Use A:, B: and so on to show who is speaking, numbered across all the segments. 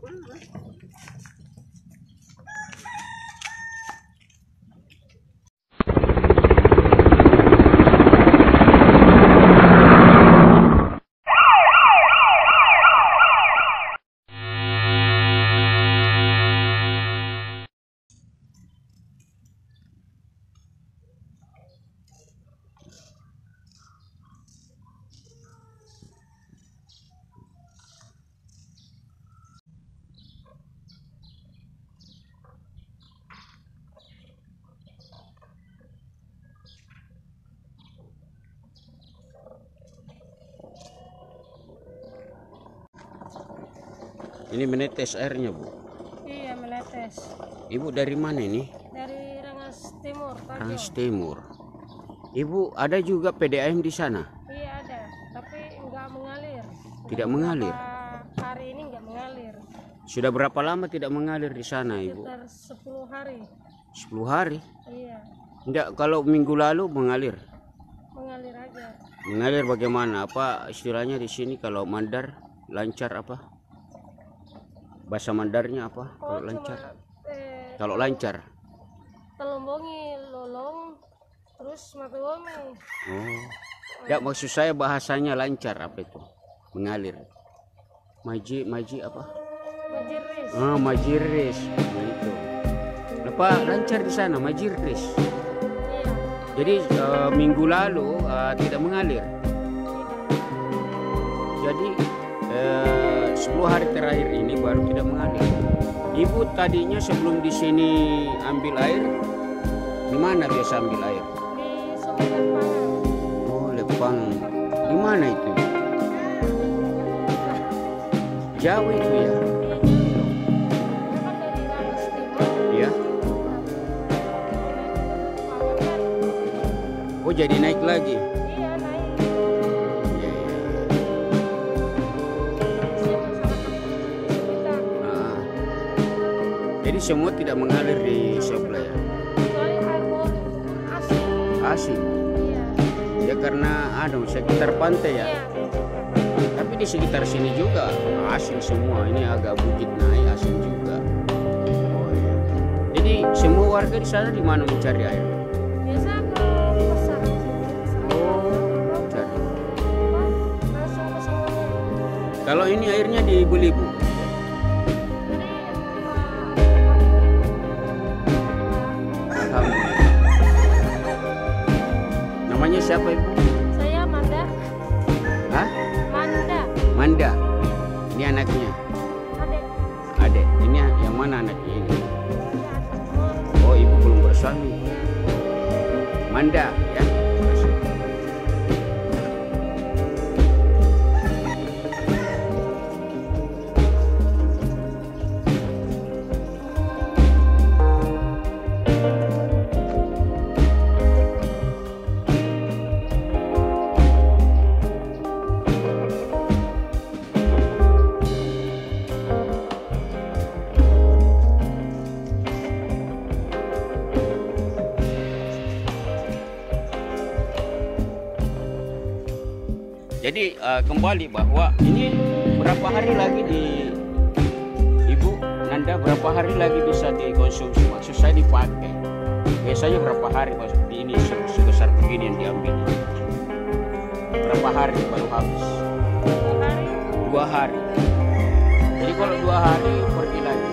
A: Ini menetes airnya, Bu?
B: Iya, menetes.
A: Ibu dari mana ini?
B: Dari Rengas Timur, Pak.
A: Rengas Timur. Ibu ada juga PDAM di sana?
B: Iya ada, tapi nggak mengalir.
A: Tidak mengalir?
B: Hari ini nggak mengalir.
A: Sudah berapa lama tidak mengalir di sana, Ibu?
B: Sekitar 10 hari.
A: 10 hari?
B: Iya,
A: Enggak, kalau minggu lalu mengalir?
B: mengalir aja.
A: Mengalir bagaimana? Apa istilahnya di sini kalau mandar lancar apa? Bahasa Mandarnya apa? Kalau lancar? Kalau lancar?
B: Telombongi, lolong, terus matuomi.
A: Oh. Ya, maksud saya bahasanya lancar apa itu? Mengalir. Maji apa?
B: Majiris.
A: Ah, majiris. Nah, itu. Apa lancar di sana majiris?
B: Iya.
A: Jadi minggu lalu tidak mengalir. Jadi 10 hari terakhir ini baru tidak mengalir. Ibu tadinya sebelum di sini ambil air, di mana biasa ambil air?
B: Di Sungai Lepang.
A: Oh, Lepang. Di mana itu? Jauh itu ya?
B: Dari Rengas Timur.
A: Iya. Oh, jadi naik lagi?
B: Iya, naik.
A: Iya, iya. Ah. Jadi semua tidak mengalir di sebelah ya?
B: Kecuali air bor asin.
A: Asin.
B: Iya.
A: Ya karena sekitar pantai ya.
B: Iya.
A: Tapi di sekitar sini juga asin semua. Ini agak bukit naik asin juga. Oh iya. Jadi semua warga di sana di mana mencari air?
B: Biasa ke pasar.
A: Oh, cari.
B: Langsung ke sawahnya.
A: Kalau ini airnya dibeli, Bu? Alhamdulillah. Namanya siapa, Ibu?
B: Saya Manda.
A: Hah?
B: Manda.
A: Manda. Ini anaknya.
B: Adek.
A: Adek. Ini yang mana anaknya ini?
B: Iya,
A: Oh, Ibu belum bersuami. Manda, ya. Jadi kembali bahwa ini berapa hari lagi Ibu Nanda berapa hari lagi bisa dikonsumsi? Maksud saya dipakai. Biasanya berapa hari di ini sebesar begini yang diambil? Berapa hari baru habis?
B: 2 hari.
A: 2 hari. Jadi kalau 2 hari pergi lagi.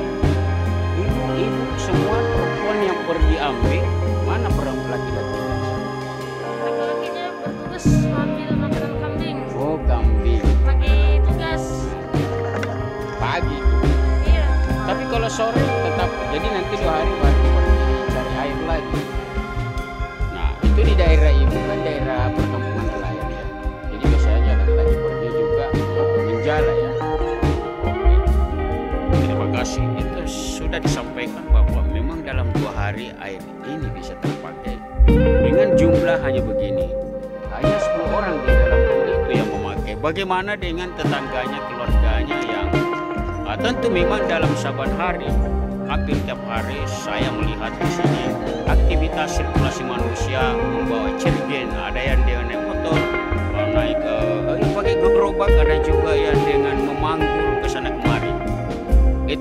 A: Ibu semua perempuan yang pergi ambil mana perempuan laki-laki?
B: Laki-lakinya bertugas ambil makanan kambing.
A: Oh, kambing.
B: Pagi tugas.
A: Pagi.
B: Iya.
A: Tapi kalau sore tetap, jadi nanti 2 hari baru pergi cari air lagi. Nah, itu di daerah Ibu kan daerah perkampungan nelayan ya. Jadi biasanya jalan kaki pergi juga menjala ya. Oke. Terima kasih. Itu sudah disampaikan bahwa memang dalam 2 hari air ini bisa terpakai dengan jumlah hanya begini. Hanya 10 orang di dalam rumah itu yang memakai. Bagaimana dengan tetangganya, keluarganya yang tentu memang dalam saban hari, hampir tiap hari saya melihat di sini aktivitas sirkulasi manusia membawa cergen, ada yang dengan naik motor, naik pakai gerobak, ada juga yang dengan memanggul ke sana kemari.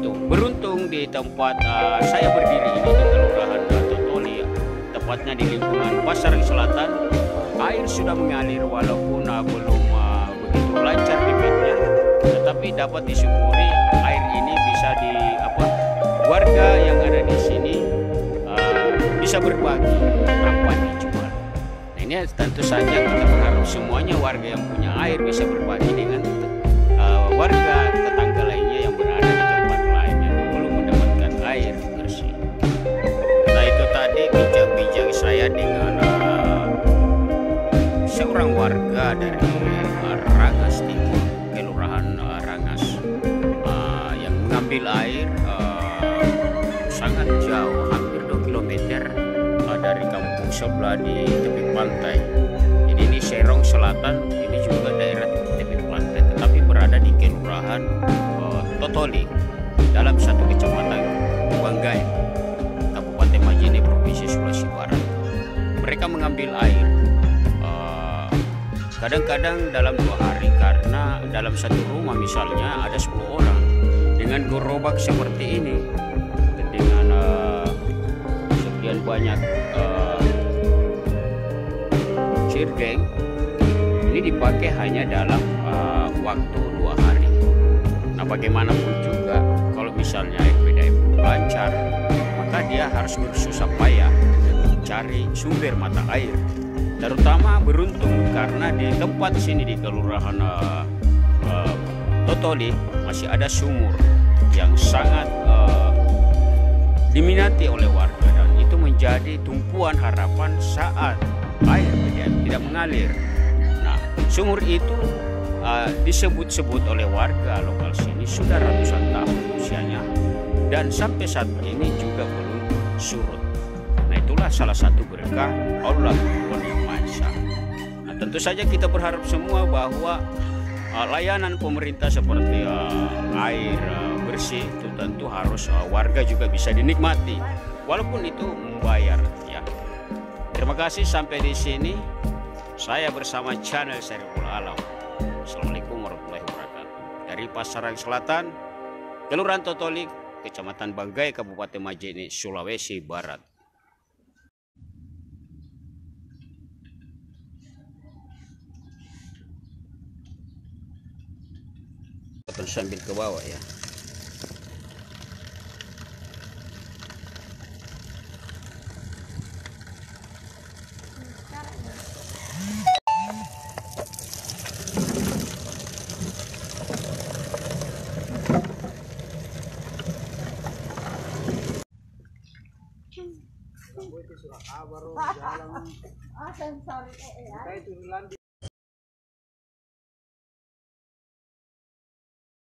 A: Beruntung di tempat saya berdiri ini di Kelurahan Totoli, tepatnya di lingkungan Pasarang Selatan, air sudah mengalir walaupun belum begitu lancar debitnya, tetapi dapat disyukuri air ini bisa warga yang ada di sini bisa berbagi tanpa dijual. Nah, ini tentu saja kita berharap semuanya warga yang punya air bisa berbagi dengan warga tetangga lainnya yang berada di tempat lain yang belum mendapatkan air bersih. Nah, itu tadi bincang-bincang saya dengan seorang warga dari Rangas Timur, Kelurahan Rangas, yang mengambil air sangat jauh, hampir 2 km dari kampung sebelah di tepi pantai. Jadi ini Serong Selatan, ini juga daerah tepi pantai, tetapi berada di Kelurahan Totoli dalam satu kecamatan Banggai, Kabupaten Majene, Provinsi Sulawesi Barat. Mereka mengambil air kadang-kadang dalam 2 hari, karena dalam satu rumah misalnya ada 10 orang dengan gerobak seperti ini dengan sekian banyak cirgeng, ini dipakai hanya dalam waktu 2 hari. Nah, bagaimanapun juga kalau misalnya PDAM lancar, maka dia harus bersusah payah mencari sumber mata air. Terutama beruntung karena di tempat sini di Kelurahan Totoli masih ada sumur yang sangat diminati oleh warga, dan itu menjadi tumpuan harapan saat air PDAM tidak mengalir. Nah, sumur itu disebut-sebut oleh warga lokal sini sudah ratusan tahun usianya, dan sampai saat ini juga belum surut. Nah, itulah salah satu berkah Allah Yang Maha Esa. Nah, tentu saja kita berharap semua bahwa layanan pemerintah seperti air bersih itu tentu harus warga juga bisa dinikmati, walaupun itu membayar ya. Terima kasih, sampai di sini saya bersama channel Syariful Alam. Assalamualaikum warahmatullahi wabarakatuh. Dari Pasarang Selatan, Kelurahan Totoli, Kecamatan Banggai, Kabupaten Majene, Sulawesi Barat. Sambil ke bawah ya.
C: Sensor